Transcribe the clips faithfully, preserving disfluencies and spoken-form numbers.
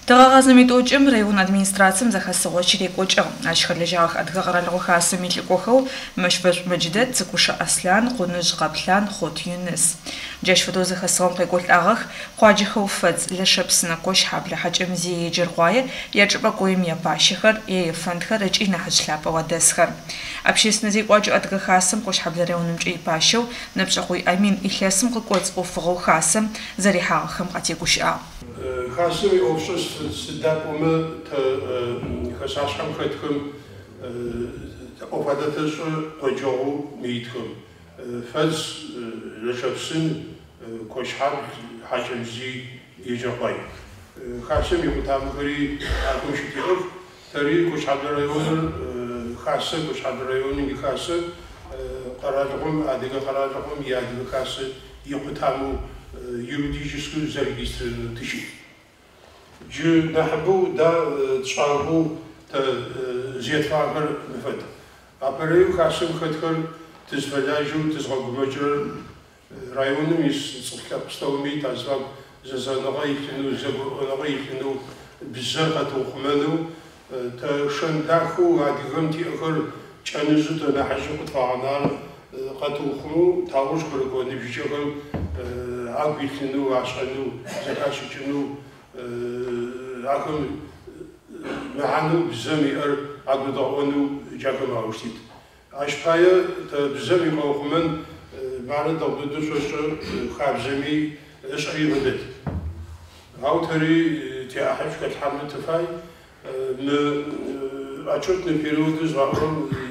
Тагъазным итӏокӏым район администрацием зэхэсыгъо щырекӏокӏыгъ. Ащ хэлэжьагъэх адыгэ къэралыгъо хасэм илӏыкӏохэу Мэшвэшӏу Мэджыдэт, Цыкушэ Аслъан, Къуныжь Къэплъан, Хъот Юныс. Джащ фэдэу зэхэсыгъом къекӏолӏагъэх къуаджэхэу фэдз Лэшэпсынэкъо Шъхьаблэ Хьакӏэмзие Джырхъуае ячӏыпӏэ къоим япащэхэр, ефэндхэр ыкӏи нахьыжь лъапӏэу адэсхэр. Общественнэ зекӏуакӏэ адыгэ хасэм Къошъхьаблэ районымкӏэ ипащэу Нэпшӏэхъуй Амин илъэсым къыкӏоцӏ ӏофыгъэу хасэм зэрихьагъэхэм къатегущыӏагъ. Хасэм иӏофшӏэ сыдакӏомэ тэ хэшъашъхьэм хэтхэм ӏофадэтэшӏэ къэджэгъоу митхэм фэдз Лэшэпсын, Къошъхьабл, Хьакӏэмзий, Еджэхъуай. Хасэм икъутамэхэри ахэм щытыӏэх. Тэри Къошъхьаблэ районыр хасэ, Къошъхьаблэ районым ихасэ къэралыгъом, адыгэ къэралыгъом иадыгэ хасэ икъутамэу юридическую зарегистрированную тыщи. Джи нахьбу да тшӏагъу тэ зетфагъэр мыфэд. Апэрэу хасэм хэтхэр тызфэлажьэу тызгъэгумэкӏырэр районым ис цӏыф лъэпкъ тазфаг зэзэныгъэ илъынэу, зэгурыӏоныгъэ илъынэу, бзэр къэтыухъумэнэу тэ шэн дахэу адыгэм тиӏэхэр кӏэныжьы тэ нахьыжьы къытфагъэнар къэтыухъумэу тагъэу шъхьурыкӏо ныбжьыкӏэхэм агу илъынэу, ашӏэнэу, зэхащыкӏынэу ахэм мэхьанэу бзэм иӏэр агу дэгъуэнэу джахэм аущтыт. Ащ пае тэ бзэм игъэухъумэн бары дэгъудэдэу шъошӏэ хабзэми ышӏэри бэдэт. Ау тэри тиӏахьэшъ хэлъхьэмэ тыфай мы отчетный период згъэӏорэм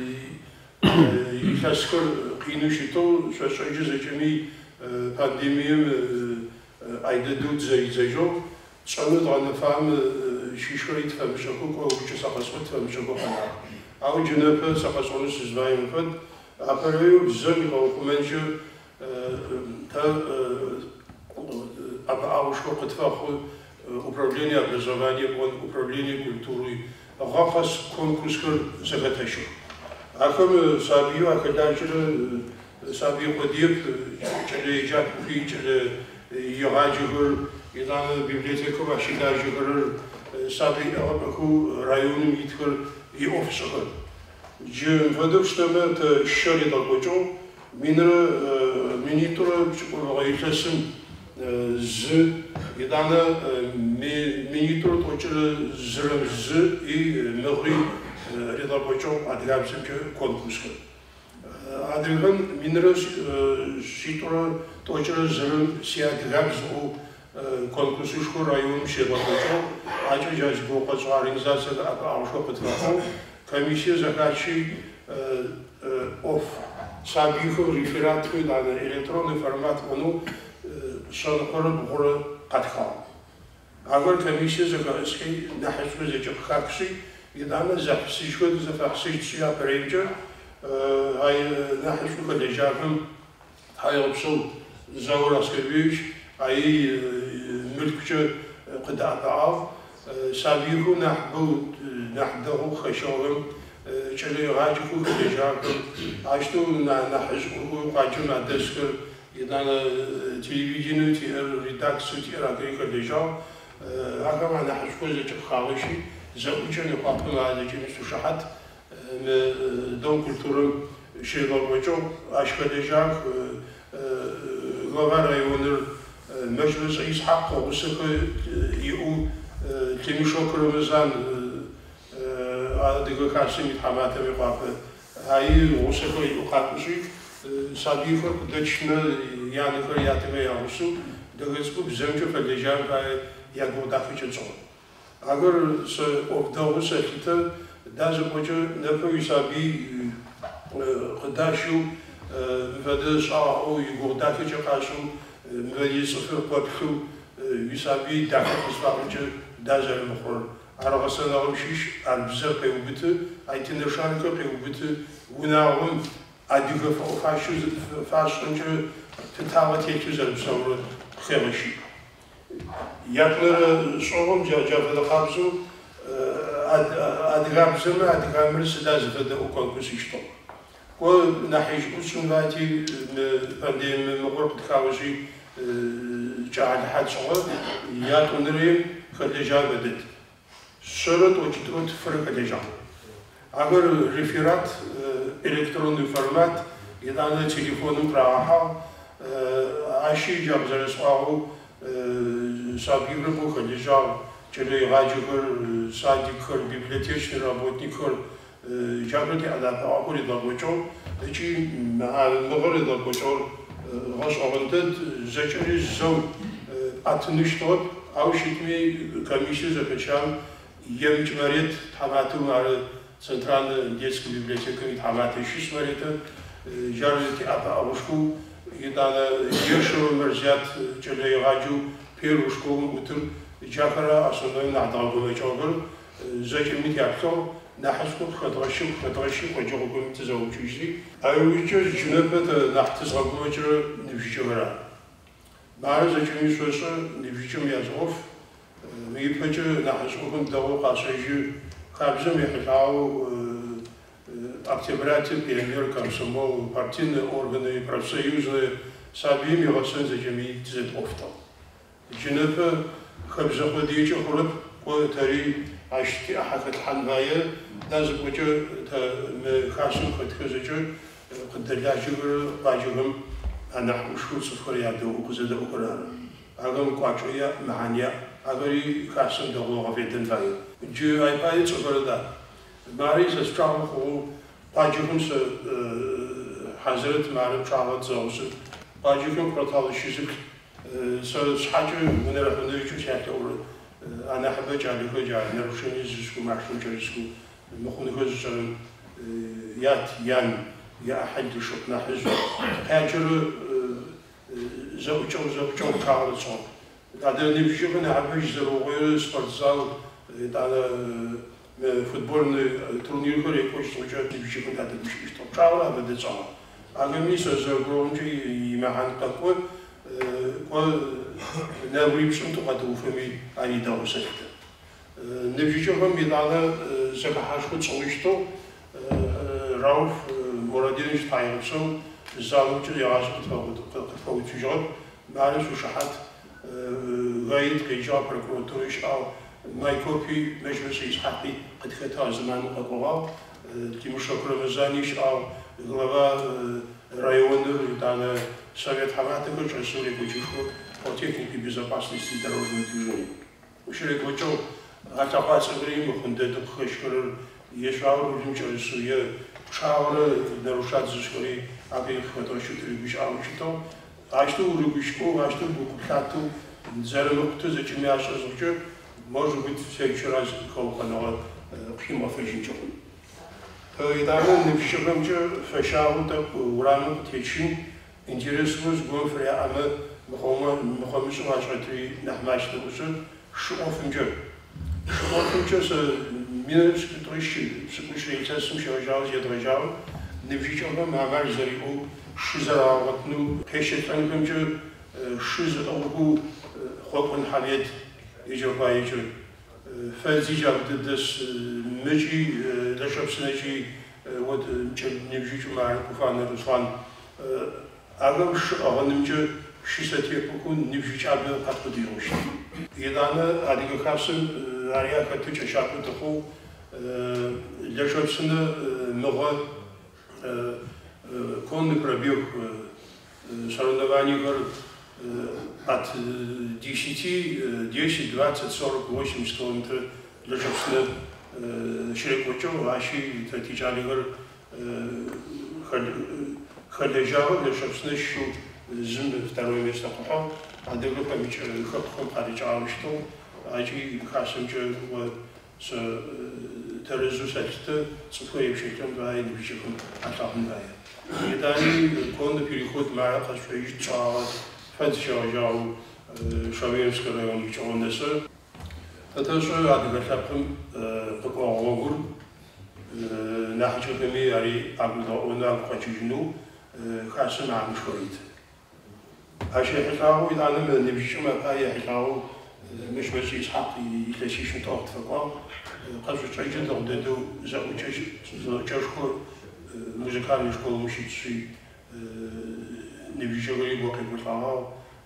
илъэсхэр къинэу щытэу шъошӏэкӏэ зэкӏэми пандемием айдэдэу зэизэжьэу тшӏэнэу дгъэнэфам щишхэри тфэмышӏэхэу кӏоукӏэ сакъэсӏо тфэмышӏэхэу хьанагъ. Ау джэнэпэ сакъэсӏонэу сызнаим фэд апэрэу бзэм игъэухъумэнкӏэ тэ ӏэпыӏагъэшхо къытфэхъу управление образования, управление культуры, гъэкъэс конкурсхэр зэхэтэщых. Ахэм сабыеу ахэлажьэрэ сабый къодиеп кӏэлэеджакӏохи, кӏэлэ игъаджэхэр, итӏанэ библиотекэм ащылажьэхэрэр сабый ӏэпэхэу районым итхэр иӏофшӏэхэр. Джы фэдэу штэмэ тэ щэр итӏэкӏокӏэу минрэ минитӏурэ пшӏыкӏурыгъэ илъэсым зы итӏанэ минитӏурэ тӏокӏырэ зырым зы и мыгъуи ритӏэкӏокӏэу адыгабзэмкӏэ конкурсхэр. Адыгэм минрэ шитӏурэ тӏокӏырэ зырым сиадыгабзэу конкурсышхо районым щегъэкӏокӏэу ӏакӏэ джащгъо къэшӏ организацие ӏэпыӏагъэшхо къытфэхъу комиссие зэхачи ӏоф сабыйхэу рефератхэу итӏанэ электронный формат ӏонэу шъэныкъорэ бгъурэ къатхагъ. Агэр комиссие зэхэӏысхи нахьыжъхэ зэкӏэпхакъщи итӏанэ зэхьсыжьхэ зэфэхьсыжьщи апэрэкӏэ ай нахьыжъхэ хэлэжьахэм хьайгъэпшъэу Заур Аскербевич ай мылъкукӏэ къыдэӏэпыӏагъ. Сабыйхэу нахьбэу нахь дэгъоу хэщыгъэм кӏэлэегъаджэхэу хэлэжьахэм ащтэу нахьыжъхэу къуаджэм адэсхэр итӏанэ телевидением тиӏэр редакцие тиӏэр ахэри хэлэжьагъ. Ахэм анахьыжъхэ зэкӏэпхагъэщи зэӏукӏэ нэхъуапэм азэкӏэми сушыхьат мы Дом культуры щегъэкӏокӏэу ащ хэлэжьагъ глава районыр Мэжвэшӏэ Исхьакъ къогъусэхэ иӏэу Темишок Рамазан адыгэ хасэм итхьэматэм икъуапэ ай гъусэхэ иӏэу къакӏушъи сабыйхэр къыдэчнэ янэхэр ятэмэ ягъусэу дэгъэцӏкӏу бзэмкӏэ фэлэжьам пае ягъэудафыкӏэ цӏыгъ. Агэр сэ ӏоф дэгъу сэлъытэ дазэкӏокӏэ нэпэу исабый къыдащэу мыфэдэ шӏагъэӏоу игъэудафыкӏэ къашӏэу мыфэдэ цӏыфыр къэплъэу исабый дахэ къысфагъэкӏэ дазэрымыхъурэр. Аргъэсэнэгъэм щыщ ар бзэр къеубыты, айтынэшанхэр къеубыты, унагъом адыгэ фэӏофащэу фашӏэмкӏэ тытагъэ телъу зэрыпсэурэ хегъэщи. Якнэрэ шӏогъом джафэдэ къабзэу адыгабзэмэ адыгамрэ сыда зыфэдэӏо конкурс ищтыгъ. Ко нахьыжь ӏушӏым бати пандемие мыгъур къытхагъэжьи кӏагъэлыхьат шӏыгъэ ятӏонэри خليجان بدت شرط وجدت فرق خليجان أگر رفيرات إلكتروني فورمات إذا أنا تليفون براحة عشي جاب زرسواو سابير بو خليجان جلي غاجر صادقر بيبليوتيك работникر جابتي على أقول إذا بوجو هيجي مع المغرب إذا بوجو غاش أغنتد زكري زو أتنشطب أو شتمي كميشة زكشام يم جمريت تحماتو على центральная детская библиотека يتحماتو شيش مريت جارتي أبا أوشكو إذا يرشوا مرزيات جلي غاجو بيروشكو متر جاكرا أصلاً نعداغو مجاغر زكي متيابتو نحسكو خطرشي خطرشي وجوغو متزاوب جيجي أيوجو جنبت نحتزاغو مجر نفجورا مع زكي ميسوسا نفجو ميازغوف ميبجو نحسكو كنتاو قاسيجو خابزم يحلاو أكتبرات بيانير كامسمو партийные органы профсоюзные سابيم يغسن زكي تزيد أفتا جنبت خبزة خديجة خرب وتري عشتي أحد الحناية لازم وجه مخاسم خد خزجة قد لاجور لاجورم أنا وشو سفر يادو وكذا أقرار أقوم قاعدة معنيا أقولي خاسم دعوة غفيتن فاي جو أي باي سفر ده ماريس أسترام هو باجورم س حضرت معلم شعبت زوج باجورم كرتال شيزك س حاجة من رحمة يجوز يحتوي أنا حبيت على كذا نروشني زسكو معشون جالسكو مخون كذا يات يان يا أحد شفنا حزب هاجر زوجة زوجة كارل صار هذا نبيجي من حبيت زروعي سبورتزال هذا فوتبول تورنير كوري كوش زوجة نبيجي من هذا مش يشتغل كارل هذا صار أنا ميس زوجي يمحن قوي و نبريم شنو تقدروا فمي أني داو سنة نبيجهم يدعنا زكاة شكون صويشتو راوف مرادينش تايمسو زالو جري عاش قد قد تجار معلش وشحات غايد قيجا بركوتوريش أو مايكوبي مجلس إسحاقي قد ختار زمان قطوع تيمشكر مزانيش أو غلبا رايون يدعنا Совет Хамата Куча, Сури Кучуху, по технике безопасности дорожного движения. Ушли Кучу, Атапаца Гриму, Хундету Хешкер, Ешауру, Лимчарисуя, Шаура, нарушать зашкори, а их хватает рыбиш аучито, а что у рыбишку, а что у кухату, зарылукту, зачем я шазучу, может быть, в следующий раз колханова хима фэжинчу. И там не вщепнемче фэшауру, урану, течин, интересуюсь, говорю, а мы мхома мхомишу ашатри нахмашты усы шуофинче. Шуофинче с минерский трещи, с кушейца с мшавжал, зедрожал, не вичовна мамар зариу шизараватну, пешетанкамче шизараву хопан хавет ижопаиче. Фазижав дес мечи дашапснечи вот не вичу мар куфан Руслан أغلبش أغنمجة شيء بكون نبجي عبد قطب ديروش. إذا أنا هذيك خاصم عريا كتوش شاكو تخو لشوف سنة مغة كون نقربيه соревнования от десяти, десять, двадцать, сорок, восемьдесят километров лежат на широкочу, а еще тратичали خليجاو لشخصنا شو زم второе место похо а другой помич хопхом харичао что аji хасым же вот с терезу сальте сухой обществом да и вещиком атахная и дали кон переход на хашфеж чаа фадшао шавьевский район чоннеса это что адгатапым покоогур нахчупеми ари агудоона качижну خاصة مع مشوريت. هالشيء حكاو إذا أنا من نبيش ما باي حكاو مش بس يسحق يلاشيش نتوقف فقط. قصو شيء جدا ودو زوجش زوجشكو موسيقى يشكو مشيت شيء نبيش غريب وقت بطلعه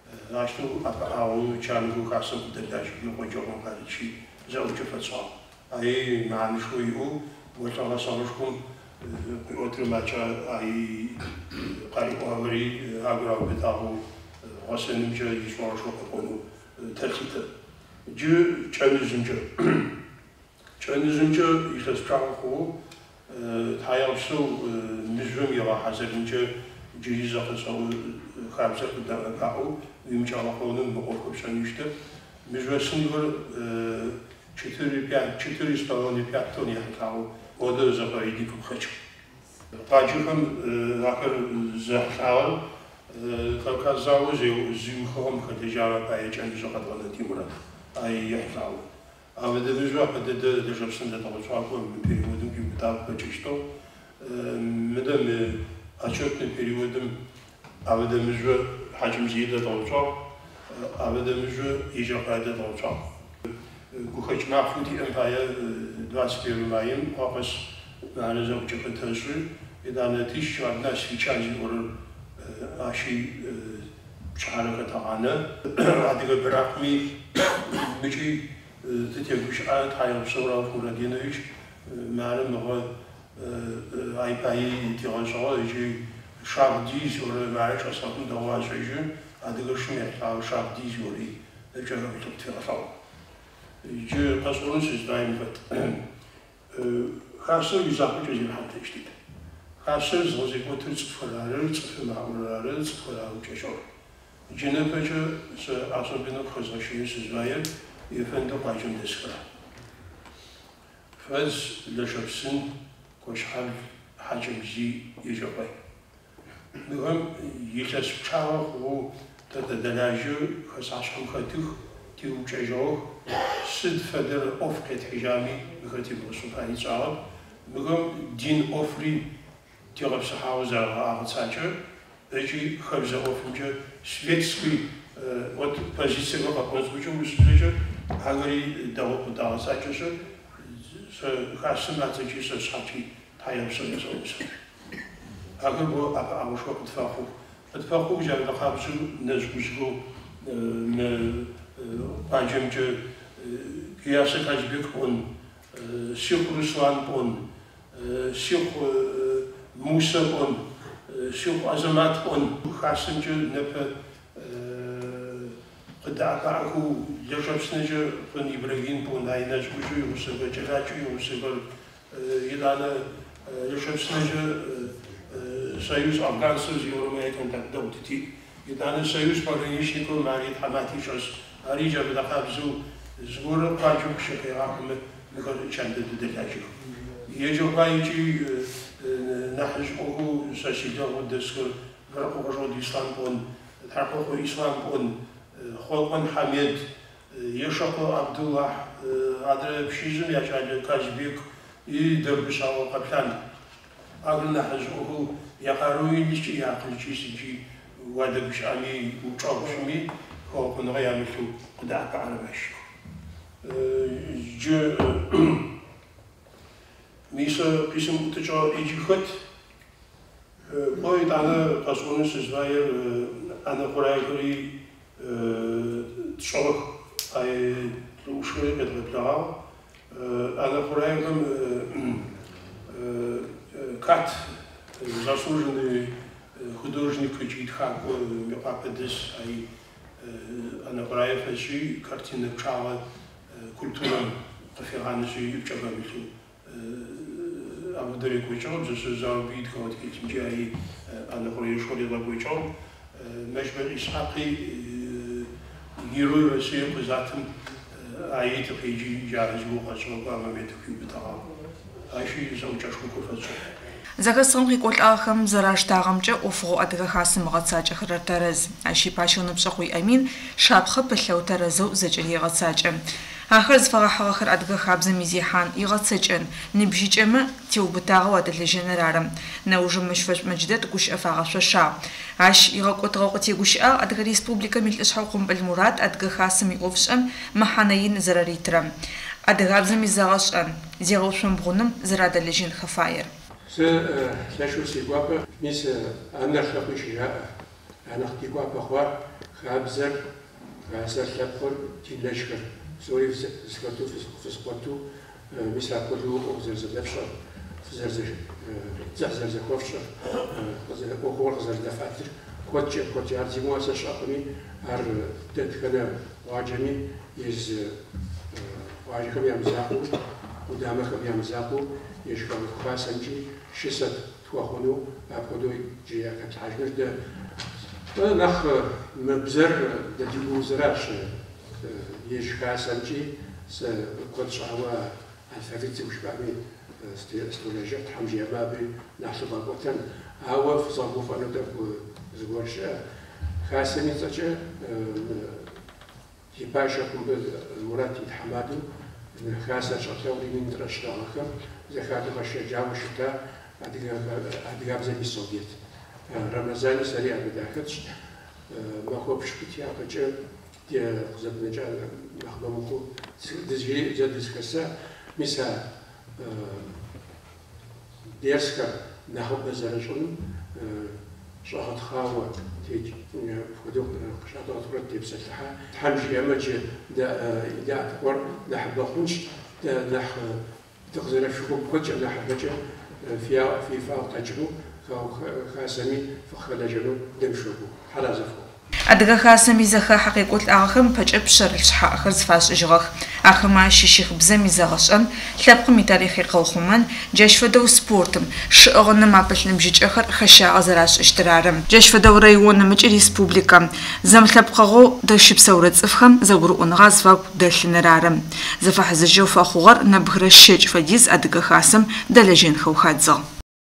اشتو أو كانوا كاسم دلاش يقول جوهم كاريشي زوج فتشا أي معنى شويه وترى صارشكم أوتر ماتشا أي قريب أمري أقرأ بتاعه واسن جا يسمع شو كقولوا تركيته جو كان زنجة كان زنجة يخسران هو تايلسو نجوم يرا حسب زنجة جيزة خسروا خمسة قدام كاو يمشي على قولن بقول كبشان يشتى مجموع سنجر چطوری پیاد چطوری استفاده پیاد تونی هکاو وده زبایی کم خچ. قاچی هم آخر زخال کاکا زاو زیو زیو خام خدای جواب پای چند زخات ولی تیمورا ای هکاو. اما دبیجوا پده د دجاب سنده تابوچا کم پیرودم کی بتاب کچیشتو مدام açık periyodum avdemizde hacim ziyade dolacak, avdemizde icraate dolacak. Kuhaç mafudi empaya dört perimayım, akas maalesef uçak tersi, idane tiş var nas vicacı olur aşı çağrı katağına, adıga bırakmi, müci tütübüş ayet hayal sonra kuradiyene iş, malum var. Ay payı tirajı için şartdiz olur varış asatın davası için adı görüşmeye tav şartdiz olur. Ne kadar bir çok tirajı. Je kasonun sizden vet. Kasır yüzaklı çözüm hatta işte. Kasır zozek motor sıfırları, sıfırları, sıfırları çeşor. Cenapece se asabını kazanışını sizden efendim paycım deskara. Faz leşapsın وشحال حاجة مزي يجوبي. المهم يلتس بشاوه و تتدلاجو خساشهم خاتوه تيو بشاجوه سد فدر أفقت حجامي بخاتي بغسوفاني تعالى. المهم دين أفري تيغب سحاوة زرغة آغت ساجة اجي خبزة أفنجة سويتسكي وات позиция قبل نزوجه وسبزجة هاغري داوق داوق ساجة خاصة تجي سشاتي تايم سوي سوي. أقول بو أب أبو شو بتفاقو بتفاقو جاب لقابسو نزوجو ن باجم جو قياسة كاجبيك بون سيخ رسوان بون سيخ موسى بون سيخ أزمات بون خاصة جو نبى قد أكو يجب سنجة بن إبراهيم بن هاي نجوجو يوسف جلاجو يوسف يدانا يجب سنجة سيوس أفغانسوس يورمي كنت دولتي يدانا سيوس بارنيش يكون ماريت حماتي شوس أريجا بدقابزو زور قاجو بشكل عام مقال چند دلاجو يجب بايجي نحجمه ساسيدا ودسكر غرقو غرود إسلام بن تحقق إسلام بن خلقان حميد يشقو عبد الله عدل بشيزم يجعل كاجبيك يدربش على قبلان أقولنا حزقه يقاروي ليش يعقل شيء سجي ودبش علي وطابشمي خلقان غيامتو قدعك على ماشي جو ميسا قسم تجا يجي خد بايد أنا قصون سزواير أنا قرايقري تشوف أي لوشري بدربلا أنا خلاهم كات заслуженный художник Читхак Мепапедис أي أنا خلاهم فشي картины чала культура референции يبجبامتو أبدري كويشون جسزار بيد كوت كتيجي أي أنا خلاهم شغلي لبويشون مجمع إسحاقي يروي رسيم بزاتم آيات بيجي جارج وقصوا قام بيتكيو بتاعه أشي زوجة شو كفزو زغسرم ريقول آخم زراج تاغمجة أفرو أدغ خاسم غتساجة خرر ترز أشي باشون بشقوي أمين شابخ بلو ترزو زجري غتساجة آخر زفرح آخر أدغ خابز مزيحان يغتساجن نبجيج أما تيو بتاعه ودل جنرارم نوجم مشفش مجدد قوش أفاغش وشا عش يغاق وطغاقتي قوش آ أدغ ريسبوبليكا ميل إسحاقم بالمراد أدغ خاسم يغفش أم محانيين زراري ترم أدغ خابز مزاغش أم زيغوشم بغنم زراد اللجين خفاير س لاشو سيقوابا ميس أنا خلقي شيئا أنا اختيقوا بخوا خابزر خاسر لبخر تيلاشكر سوري سكتو في سقطو مثل كله أخزر زدفشر زرزر زحزر زكوفشر وخور خزر دفاتر كوتش كوتش أرزي مواسا شاقني أر تدخل واجمي يز واجكم يا مزاقو ودامكم يا مزاقو يشكر خاسنجي شست تواخونو أبغدو جيا كتعجنش ده نخ مبزر ده جلو زراش يش خاسنجي س كوتش عوا الفافيتي وش بعمل استولجت حمجي بابي نحسب الوطن هوا في صابوف أنا دب زورش خاسني تجا يباشا كم المرات يتحمدوا خاسة شطاوري من درشنا آخر زخاتو باشا وشتا أدياب زي السوفيت رمضان سريع بداخلش ما خوبش كتيا بجا دي خزب نجا مخدمكو دزجي زاد دسكسا مسا ديرسكا نحب زرجون شهر خاوة تيجي فدوق شهر أطول تبصلها حمشي أمجي دا دا أكبر نحب خنش دا نح تخزر شو كوتش نحب جا فيها في فاو تجرو خاو خاسمي فخلجلو دمشوبو حلا زفو أدغا خاسمي زخا حقيقة الأخم بجأ بشر الشحاء خرز فاش إجغخ أخما شيشيخ بزمي زغشان تلابقمي تاريخي قوخمان جاش فدو سبورتم شغن ما بلن بجيج أخر خشاء غزراش اشترارم جاش فدو ريون مجي ريسبوبليكا زم تلابقغو داشي بسورة زفخم زورو انغاز فاق دلن رارم زفاح زجو فاخوغر نبغر الشيج فديز أدغا خاسم دلجين خوخادزغ